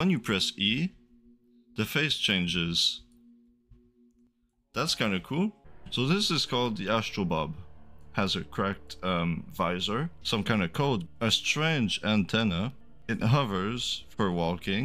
When you press E, the face changes. That's kind of cool. So this is called the ASTROB. Has a cracked visor, some kind of code, a strange antenna. It hovers for walking.